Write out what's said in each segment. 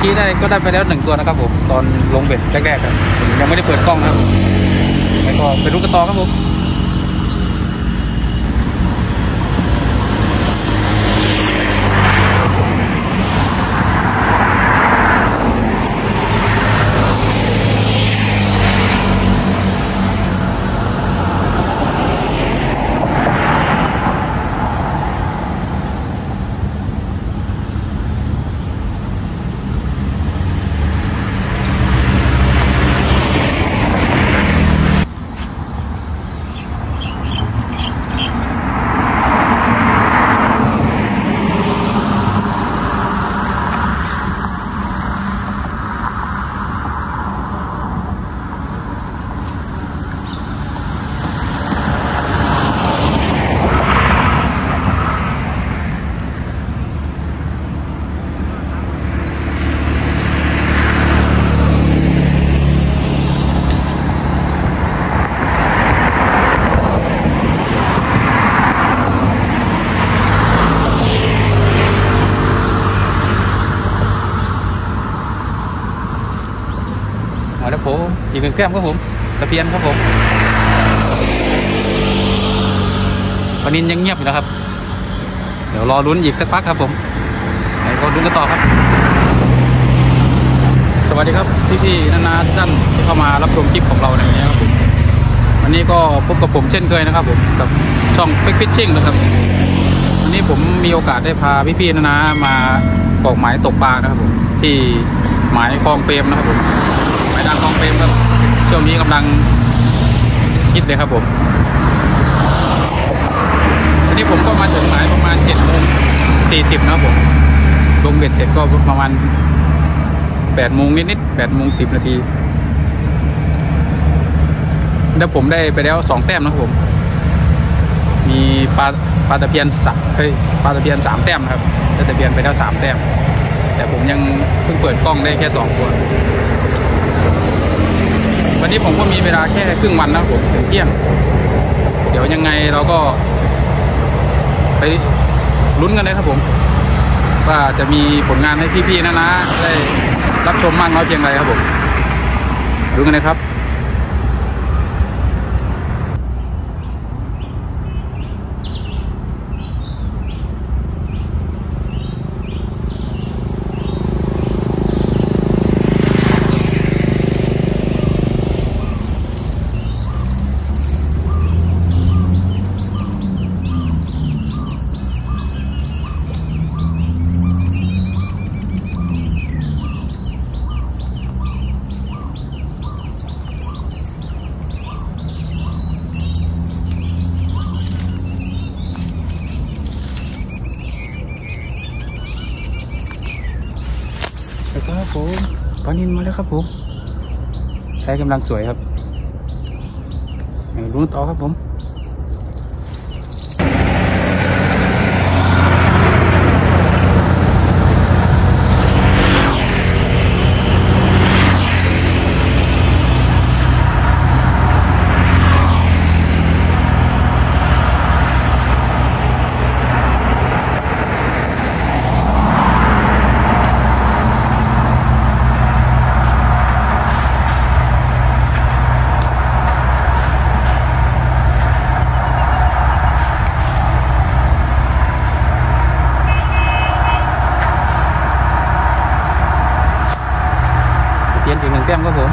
กี้ก็ได้ไปแล้ว1 ตัวนะครับผมตอนลงเบ็ดแรกๆครับยังไม่ได้เปิดกล้องนะครับแล้วก็ไปดูกันต่อครับผมแล้วผมอีก1 แต้มครับผมตะเพียนครับผมปลานินยังเงียบอยู่นะครับเดี๋ยวรอลุ้นอีกสักพักครับผมไหนก็ลุ้นกันต่อครับสวัสดีครับพี่ๆนาๆท่านที่เข้ามารับชมคลิปของเราในวันนี้ครับผมวันนี้ก็พบกับผมเช่นเคยนะครับผมกับช่องQuick Fishingนะครับวันนี้ผมมีโอกาสได้พาพี่ๆนาๆมาออกหมายตกปลานะครับผมที่หมายคลองเปรมนะครับผมหมายด่านคลองเปรมครับช่วงนี้กำลังคิดเลยครับผมวันนี้ผมก็มาถึงหมายประมาณ7:40นะครับผมลงเบ็ดเสร็จก็ประมาณ8 โมงนิดๆ8:10แล้วผมได้ไปแล้ว2 แต้มนะครับผมมีปลาตะเพียนปลาตะเพียน3 แต้มนะครับได้ตะเพียนไปแล้ว3 แต้มแต่ผมยังเพิ่งเปิดกล้องได้แค่2 ตัววันนี้ผมก็มีเวลาแค่ครึ่งวันนะครับผมถึงเที่ยงเดี๋ยวยังไงเราก็ไปลุ้นกันเลยครับผมว่าจะมีผลงานให้พี่ๆนะได้รับชมมากน้อยเพียงไรครับผมดูกันเลยครับครับผมปลานินมาแล้วครับผมใช้กำลังสวยครับลุ้นต่อครับผมเปลี่ยนอีก1 แต้มครับผม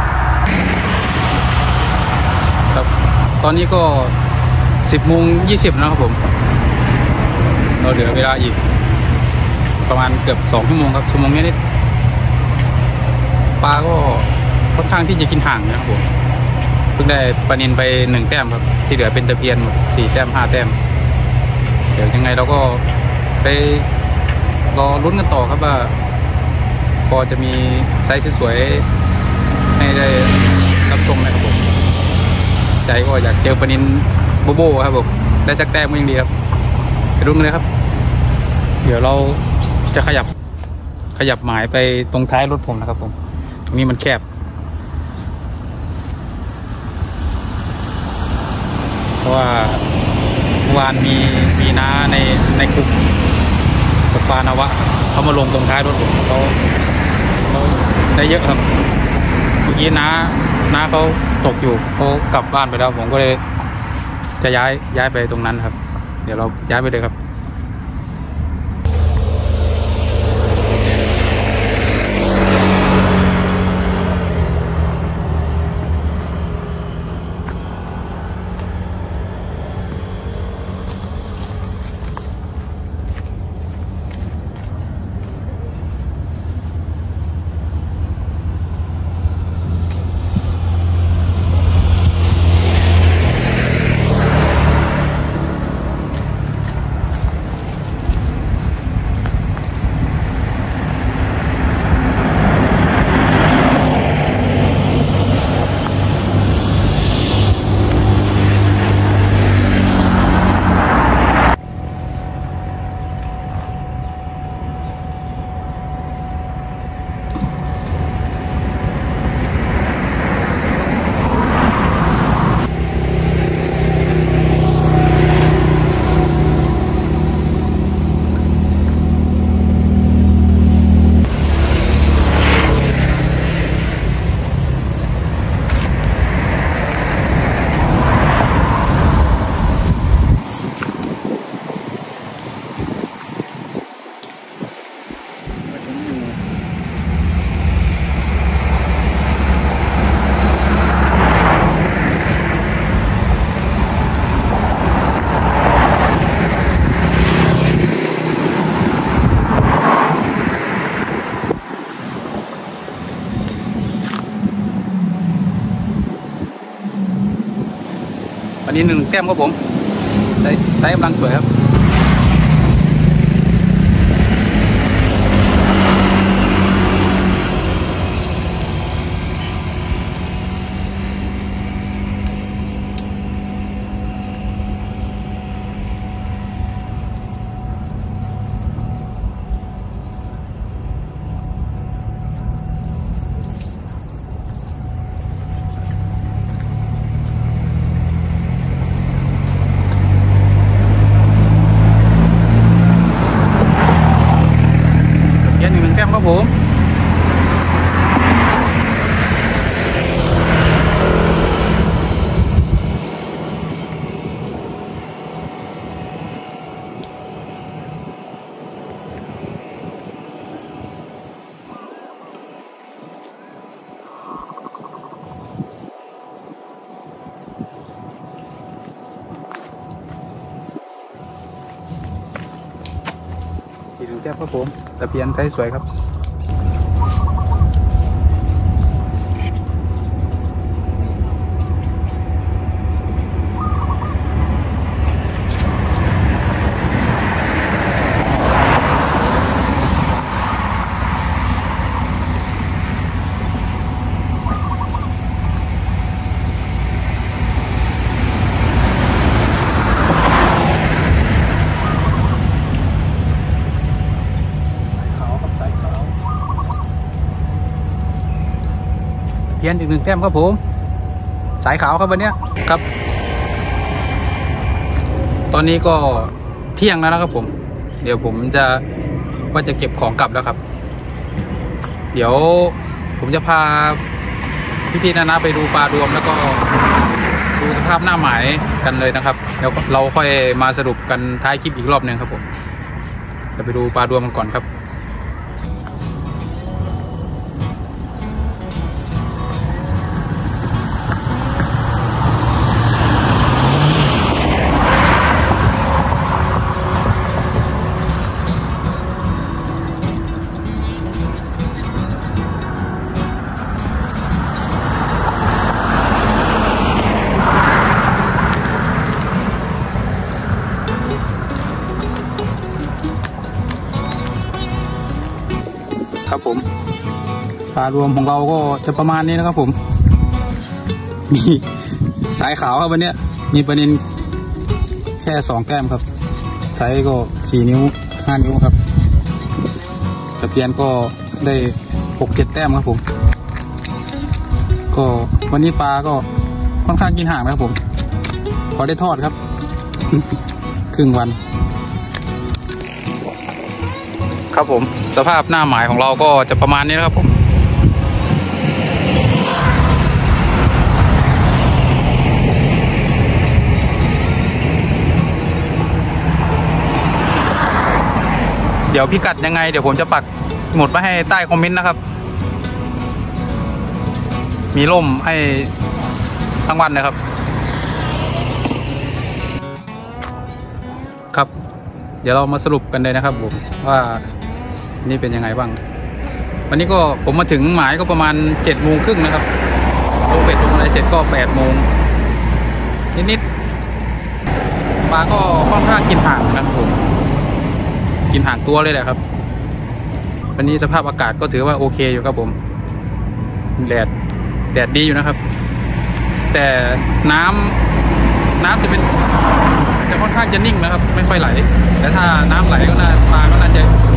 ครับตอนนี้ก็10:20นะครับผมเราเหลือเวลาอีกประมาณเกือบ2 ชั่วโมงครับชั่วโมงนิดปลาก็ค่อนข้างที่จะกินห่างนะครับผมเพิ่งได้ปลานินไป1 แต้มครับที่เหลือเป็นตะเพียนหมด4 แต้ม5 แต้มเดี๋ยวยังไงเราก็ไปรอลุ้นกันต่อครับว่าก็จะมีไซส์สวยๆให้ได้รับชมนะครับผมใจก็อยากเจอปลานินโบโบครับผมได้จักแต้มก็ยังดีครับไปดูกันเลยครับเดี๋ยวเราจะขยับหมายไปตรงท้ายรถผมนะครับผมตรงนี้มันแคบเพราะว่าเมื่อวานมีน้าในกลุ่มตกปลานาวะเขามาลงตรงท้ายรถผมเขาได้เยอะครับเมื่อกี้น้าเขาตกอยู่เขากลับบ้านไปแล้วผมก็เลยจะย้ายไปตรงนั้นครับเดี๋ยวเราย้ายไปเลยครับวันนี้1 แต้มครับผมใช้กำลังสวยครับแต้มครับผมอีก1 แต้มครับผมตะเพียนไทยสวยครับเพียนอีก1 แต้มครับผมสายขาวครับวันนี้ครับตอนนี้ก็เที่ยงแล้วนะครับผมเดี๋ยวผมว่าจะเก็บของกลับแล้วครับเดี๋ยวผมจะพาพี่ๆนะไปดูปลารวมแล้วก็ดูสภาพหน้าหมายกันเลยนะครับแล้วเราค่อยมาสรุปกันท้ายคลิปอีกรอบนึงครับผมจะไปดูปลารวมกันก่อนครับครับผมปลารวมของเราก็จะประมาณนี้นะครับผมมีสายขาวครับวันนี้มีประเด็นแค่2 แต้มครับไซส์ก็4 นิ้ว5 นิ้วครับตะเพียนก็ได้6-7 แต้มครับผมก็วันนี้ปลาก็ค่อนข้างกินห่างนะครับผมพอได้ทอดครับ ครึ่งวันครับผมสภาพหน้าหมายของเราก็จะประมาณนี้นะครับผมเดี๋ยวพิกัดยังไงเดี๋ยวผมจะปักหมุดไว้ให้ใต้คอมเมนต์นะครับมีร่มให้ทั้งวันนะครับครับเดี๋ยวเรามาสรุปกันเลยนะครับผมว่านี่เป็นยังไงบ้างวันนี้ก็ผมมาถึงหมายก็ประมาณ7:30นะครับลงเบ็ดลงอะไรเสร็จก็8:00นิดๆปลาก็ค่อนข้างกินห่างนะครับผมกินห่างตัวเลยแหละครับวันนี้สภาพอากาศก็ถือว่าโอเคอยู่ครับผมแดดดีอยู่นะครับแต่น้ำจะค่อนข้างจะนิ่งนะครับไม่ค่อยไหลแต่ถ้าน้ำไหลก็ปลาก็น่า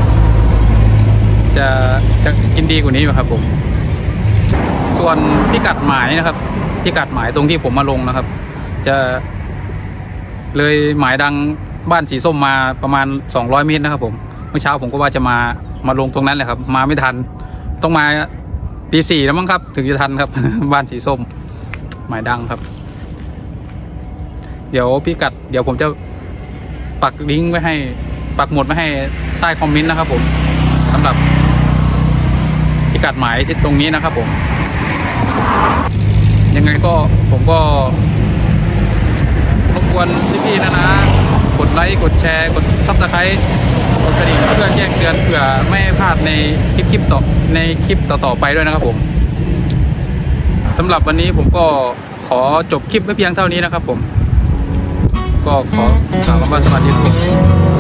จะกินดีกว่านี้อยู่ครับผมส่วนพิกัดหมายนะครับพิกัดหมายตรงที่ผมมาลงนะครับจะเลยหมายดังบ้านสีส้มมาประมาณ200 เมตรนะครับผมเมื่อเช้าผมก็ว่าจะมาลงตรงนั้นแหละครับมาไม่ทันต้องมาตี 4แล้วมั้งครับถึงจะทันครับ บ้านสีส้มหมายดังครับเดี๋ยวพิกัดเดี๋ยวผมจะปักลิงก์ไว้ให้ปักหมุดไว้ให้ใต้คอมเมนต์นะครับผมสำหรับพิกัดหมายที่ตรงนี้นะครับผมยังไงก็ผมก็รบกวนพี่ๆนะกดไลค์กดแชร์กดซับสไครต์กดกระดิ่งเพื่อแจ้งเตือนเผื่อไม่ให้พลาดในคลิปต่อไปด้วยนะครับผมสำหรับวันนี้ผมก็ขอจบคลิปไว้เพียงเท่านี้นะครับผมก็ขอกล่าวคำว่าสวัสดีครับ